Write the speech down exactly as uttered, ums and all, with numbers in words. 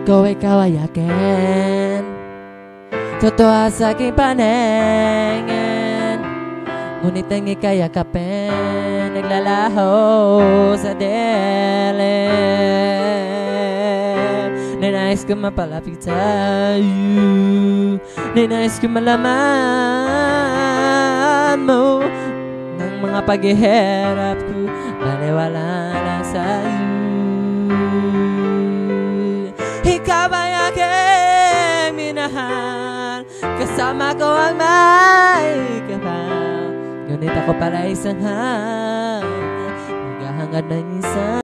ko ikaw ay akin. Totoo sa aking paningin, ngunit ang ika'y yakapin, naglalaho sa dilim. Ninais ko mapalapit sa'yo, ninais ko malaman mo ng mga paghihirap ko, baliwala lang sa'yo. Ikaw ay aking minahal, kasama ko ang may kapal, ngunit ako pala isang hang naghahangad ng isa.